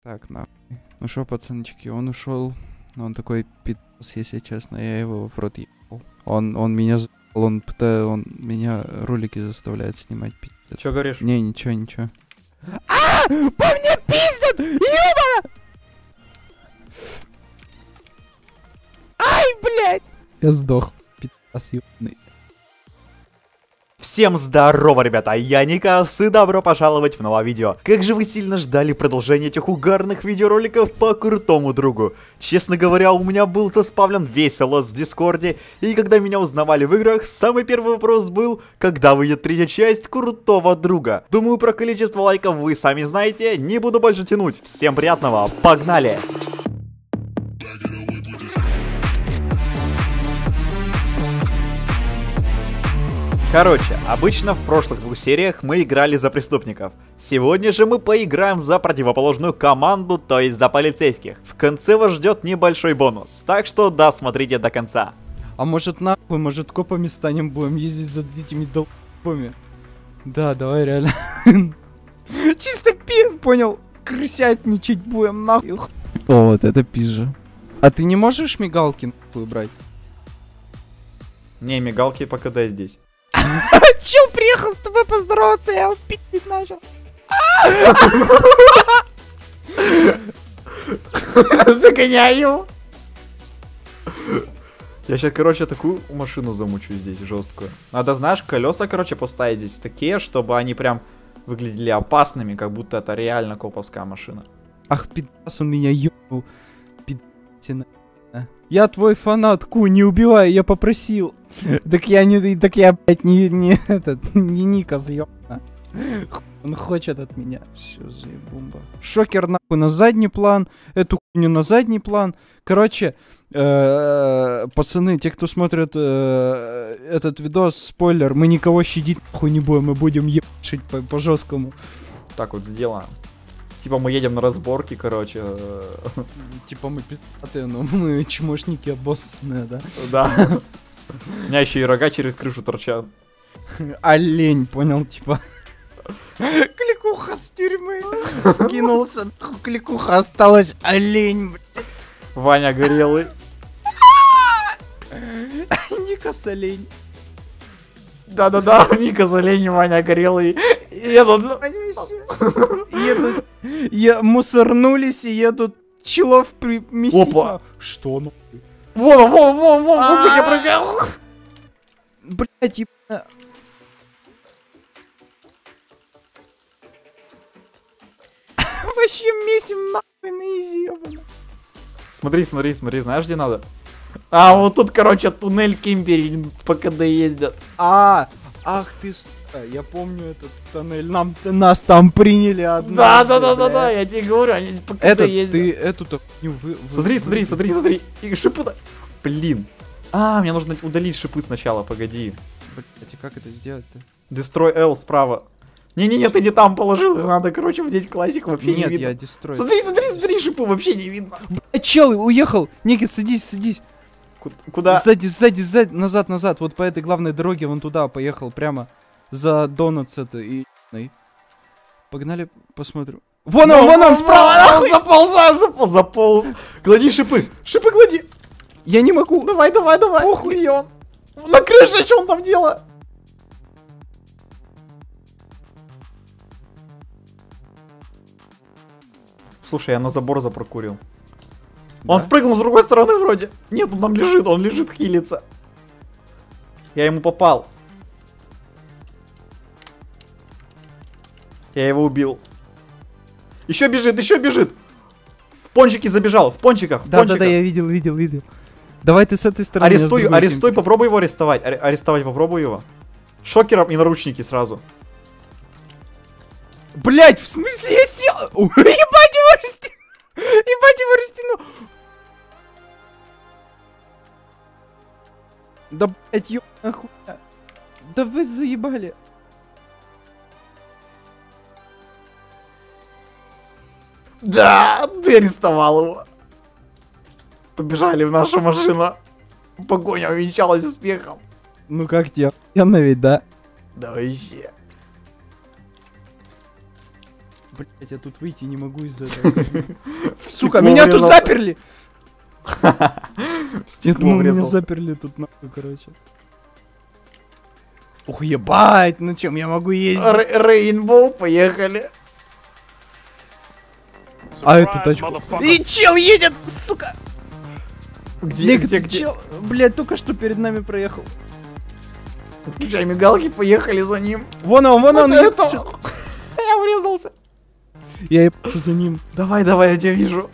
Так, нахуй. Ну что, пацанчики, он ушел. Он такой пи***ц, если честно, я его в рот ебал. Он меня он меня ролики заставляет снимать, пиздец. Чё говоришь? Не, ничего. По мне пиздят! Ёба! Ай, блядь! Я сдох, пи***ц ёбаный. Всем здорово, ребята, я Никас, и добро пожаловать в новое видео. Как же вы сильно ждали продолжения этих угарных видеороликов по крутому другу. Честно говоря, у меня был заспавлен весь лос в Дискорде, и когда меня узнавали в играх, самый первый вопрос был, когда выйдет третья часть крутого друга. Думаю, про количество лайков вы сами знаете, не буду больше тянуть. Всем приятного, погнали! Короче, обычно в прошлых двух сериях мы играли за преступников. Сегодня же мы поиграем за противоположную команду, то есть за полицейских. В конце вас ждет небольшой бонус, так что досмотрите до конца. А может нахуй, может копами станем, будем ездить за этими долбами? Да, давай реально. Чисто понял, крысятничать будем нахуй. О, вот это пизжа. А ты не можешь мигалки нахуй убрать? Не, мигалки по КД здесь. Чел приехал с тобой поздороваться, я его пить начал. Загоняю. Я сейчас, короче, такую машину замучу здесь, жесткую. Надо, знаешь, колеса, короче, поставить здесь такие, чтобы они прям выглядели опасными, как будто это реально коповская машина. Ах, пидас, он меня ебнул. Пидасина. Я твой фанат, Ку, не убивай, я попросил. Так я, блядь, не Никас, ёбана. Он хочет от меня. Все, заебумба. Шокер нахуй на задний план, эту хуйню на задний план. Короче, пацаны, те, кто смотрит этот видос, спойлер, мы никого щадить нахуй не будем, мы будем ебашить по жесткому. Так вот сделаем. Типа мы едем на разборки, короче. Типа мы пиздатые, но мы чмошники обоссанные, да? Да. У меня еще и рога через крышу торчат. Олень, понял, типа. Кликуха с тюрьмы. Скинулся, кликуха осталась. Олень, блядь. Ваня горелый. Никас олень. Да-да-да, Никас олень, Ваня горелый. Едут, мусорнулись и едут челов месить. Опа. Что ну? Вон, музыка прыгал. Блять, ебана. Вообще месим нахуй на изи, ебана. Смотри, знаешь, где надо? А, вот тут, короче, туннель кемпери по КД ездят. Ах ты, я помню этот тоннель, нас там приняли однажды. Да, я тебе говорю, они по КД ездят. Ты эту-то Смотри. И шипы. Блин. Мне нужно удалить шипы сначала, погоди. Блять, как это сделать-то? Destroy L справа. Не-не-не, ты не там положил, надо, короче, здесь классик вообще не видно. Нет, я дестрой. Смотри, шипы вообще не видно. Блять, чел, уехал. Никит, садись. Куда? Сзади, назад. Вот по этой главной дороге вон туда поехал, прямо за Донатс это и... Погнали, посмотрим. Вон он, справа! Заполз. Клади шипы клади. Я не могу. Давай. Ох, где он? На крыше, что он там делает? Слушай, я на забор запрокурил. Да? Он спрыгнул с другой стороны вроде. Нет, он там лежит, хилится. Я ему попал. Я его убил. Еще бежит. В пончики забежал, в пончиках. Да, я видел. Давай ты с этой стороны. Арестуй, попробуй его арестовать. Арестовать попробуй его. Шокером и наручники сразу. Блять, в смысле я сел? Ебать его растяну. Да блять, ёбаная хуйня. Да вы заебали. Да, ты арестовал его. Побежали в нашу машину. Погоня увенчалась успехом. Ну как тебе? Я ведь, да? Да вообще. Блять, я тут выйти не могу из-за этого. Сука, меня тут заперли! Я думал, меня заперли тут нахуй, короче. Ух, ебать, на чем я могу ездить? Рейнбоу, поехали. А эту тачку... И чел едет, сука! Где? Чел, блядь, только что перед нами проехал. Включай мигалки, поехали за ним. Вон он, Я врезался. Я ебашу за ним. Давай, давай, я тебя вижу.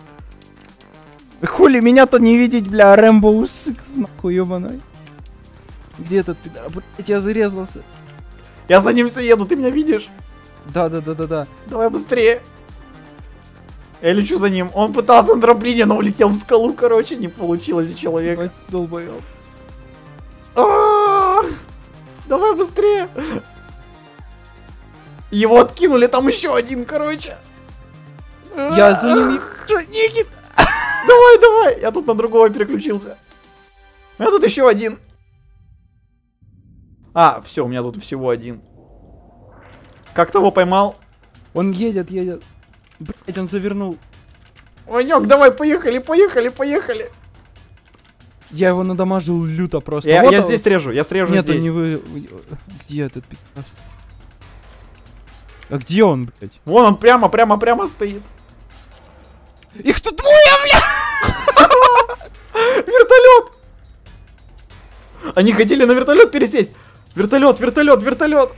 Хули меня-то не видеть, бля, Рэмбо Сикс, нахуй, ёбаной. Где этот пидор? Блять, я вырезался. Я за ним все еду, ты меня видишь? Да. Давай быстрее. Я лечу за ним. Он пытался на трамплине, но улетел в скалу, короче, не получилось у человека. Долбоёб. Давай быстрее. Его откинули, там еще один, короче. Я за ним... Никит! Давай, я тут на другого переключился. У меня тут еще один. А, все, у меня тут всего один. Как того поймал? Он едет. Блять, он завернул. Ванек, давай, поехали. Я его надамажил люто просто. Я здесь режу, я срежу Нет, здесь. он не вы... Где этот пидорас? А где он, блять? Вон он прямо стоит. Их тут двое, бля! Вертолет! Они хотели на вертолет пересесть. Вертолет.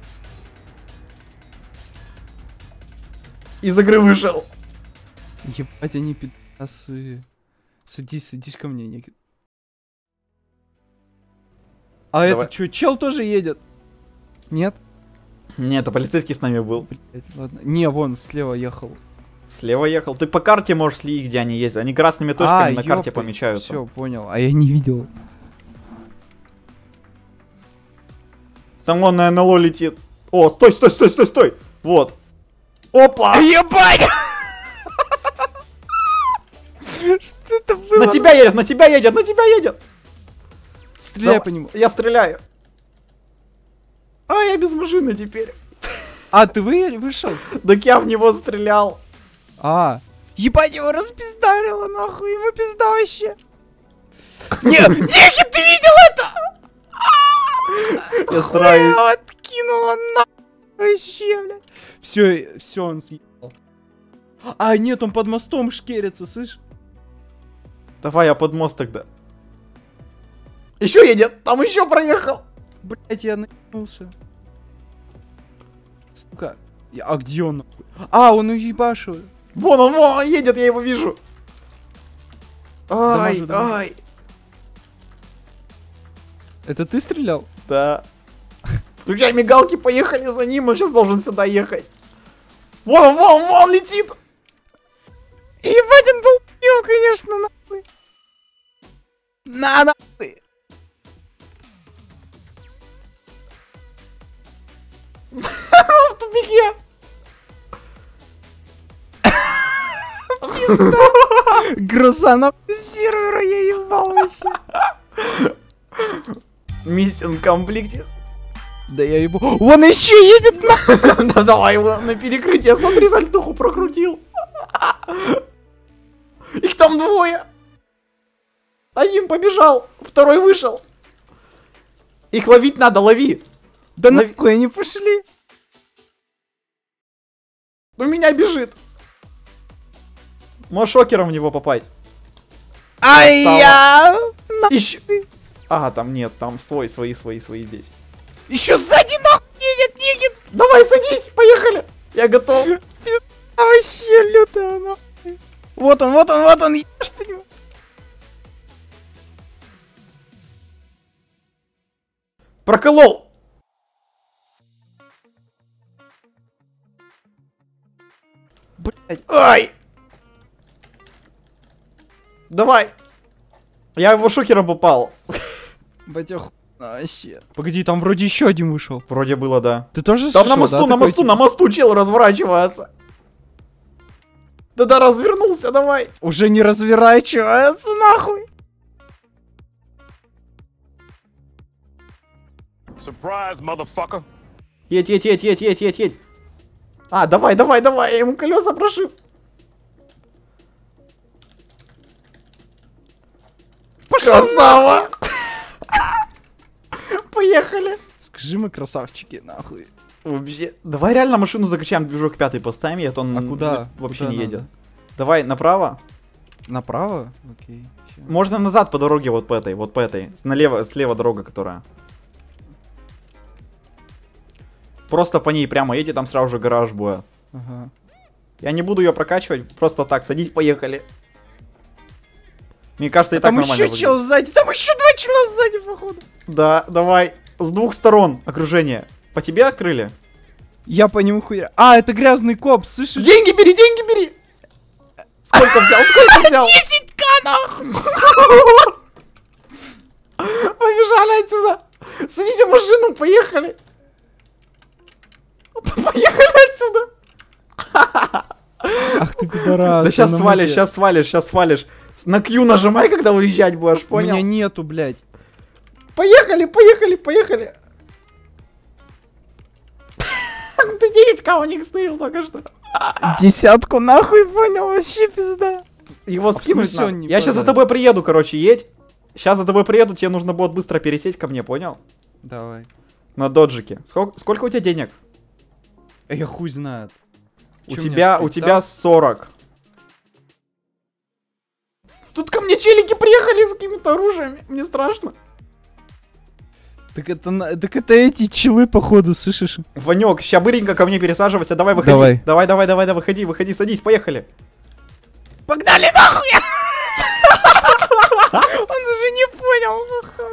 Из игры вышел. Ебать, они пидорасы. Садись ко мне, Никит. А Давай. это что, чел тоже едет? Нет? Нет, это полицейский с нами был. Блять, ладно. Не, вон, слева ехал. Слева ехал. Ты по карте можешь следить, где они ездят. Они красными точками на карте помечаются. Все, понял. А я не видел. Там он на НЛО летит. О, стой. Вот. Опа! Ебать! Что это было? На тебя едет. Стреляй по нему. Я стреляю. А, я без машины теперь. А, ты вышел? Так я в него стрелял. А. Ебать, его распиздарило, нахуй, ему пизда вообще. Нет, Никит, ты видел это? Я стараюсь. Хуя откинула нахуй вообще, блядь. Все, он съебал. А, нет, он под мостом шкерится, слышь? Давай, я под мост тогда. Еще едет, там еще проехал. Блять, я наебнулся. Сука. А где он? А, он уебашил. Вон он едет, я его вижу. Ай. Это ты стрелял? Да. Включай мигалки, поехали за ним, он сейчас должен сюда ехать. Вон летит. Ебать, он был пил, конечно, нахуй. Нахуй. В тупике. Грузанов сервера я ебал вообще. Миссион комплектит. Да я ебу. Вон еще едет нахуй. Да давай его на перекрытие, смотри, сальтуху прокрутил. Их там двое. Один побежал, второй вышел. Их ловить надо, лови. Да нахуй они пошли. У меня бежит. Можешь шокером в него попасть. Ай-я! Еще. Ага, там нет, там свои здесь. Еще сзади нахуй едет, Никит! Давай, садись, поехали. Я готов. Вообще лютая нахуй. Вот он, ешь по нему. Проколол. Блять. Ай! Давай! Я его шокером попал. Батя вообще. Погоди, там вроде еще один вышел. Вроде было, да. Ты тоже Там слышал, на мосту чел разворачивается. Да-да, развернулся, давай. Уже не разворачивается, нахуй. Surprise, motherfucker. Едь. А, давай, давай, давай, я ему колеса прошиб. Красава! Поехали. Скажи, мы красавчики, нахуй. Вообще. Давай реально машину закачаем, движок 5 поставим, и это он А куда? вообще Куда не надо? едет. Давай направо. Направо? Окей. Ща. Можно назад по дороге вот по этой. Слева дорога, которая. Просто по ней прямо едь, и там сразу же гараж будет. Ага. Я не буду ее прокачивать, просто так, садись, поехали. Мне кажется, и так Там нормально еще выглядит. чел сзади, там еще два чела сзади, походу. Да, давай. С двух сторон окружение. По тебе открыли? Я по нему хуя. А, это грязный коп, слышишь? Деньги бери, деньги бери! Сколько взял, сколько взял? 10к нахуй! Побежали отсюда! Садите в машину, поехали! Поехали отсюда! Ах ты пидорас. Да сейчас свалишь, сейчас свалишь, сейчас свалишь. На Q нажимай, когда уезжать будешь, У понял? меня нету, блядь. Поехали, поехали, поехали! Ты 9к у них стырил только что. 10 нахуй, понял, вообще пизда. Его скинуть смысле он надо. не Я сейчас за продает? тобой приеду, короче, едь. Сейчас за тобой приеду, тебе нужно будет быстро пересесть ко мне, понял? Давай. На доджике. Сколько у тебя денег? Я хуй знает. У Чё тебя мне, 40. Тут ко мне челики приехали с какими-то оружиями. Мне страшно. Так это эти челы, походу, слышишь? Ванек, ща быренько ко мне пересаживайся. Давай, выходи. Давай. Давай, выходи, садись, поехали. Погнали нахуй! Он уже не понял,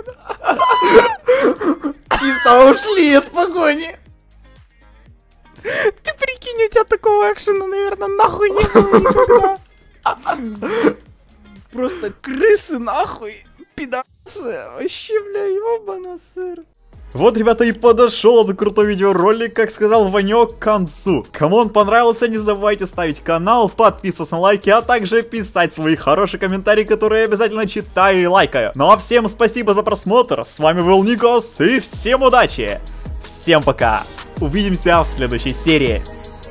походу. Чисто ушли от погони. Ты прикинь, у тебя такого экшена, наверное, нахуй не было никогда. Просто крысы нахуй. Пидасы. Вообще, бля, ёбана сыр. Вот, ребята, и подошел этот крутой видеоролик, как сказал Ванек, к концу. Кому он понравился, не забывайте ставить канал, подписываться на лайки, а также писать свои хорошие комментарии, которые я обязательно читаю и лайкаю. Ну а всем спасибо за просмотр, с вами был Никос, и всем удачи! Всем пока! Увидимся в следующей серии.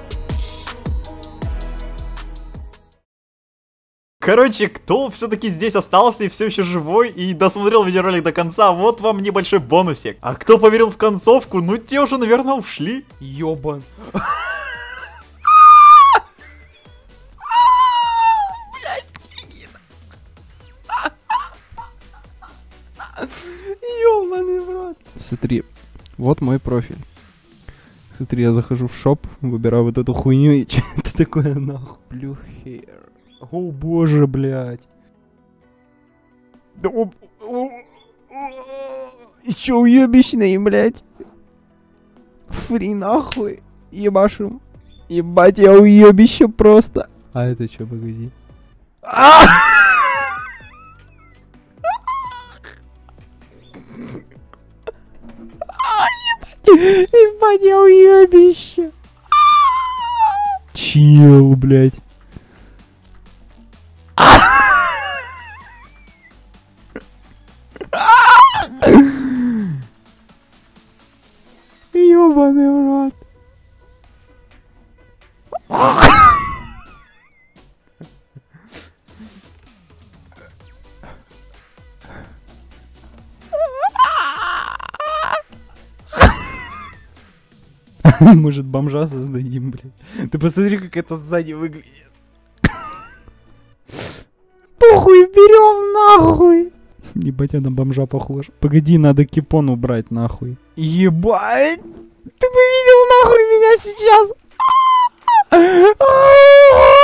Короче, кто все-таки здесь остался и все еще живой и досмотрел видеоролик до конца, вот вам небольшой бонусик. А кто поверил в концовку, ну те уже, наверное, ушли. Ёбан. Ёбаный в рот. Смотри, вот мой профиль. Смотри, я захожу в шоп, выбираю вот эту хуйню и что это такое нахуй? Blue hair. О боже, блядь. Чё уебищный, блядь? Фри нахуй. Ебашим. Ебать, я уебище просто. А это чё, погоди. Ебать, я уебище. Чил, блядь. Ёбаный в рот. Может, бомжа создадим, блядь. Ты посмотри, как это сзади выглядит. Похуй, берем нахуй. Ебать, я на бомжа похож. Погоди, надо кипон убрать нахуй. Ебать! Ты бы видел нахуй меня сейчас?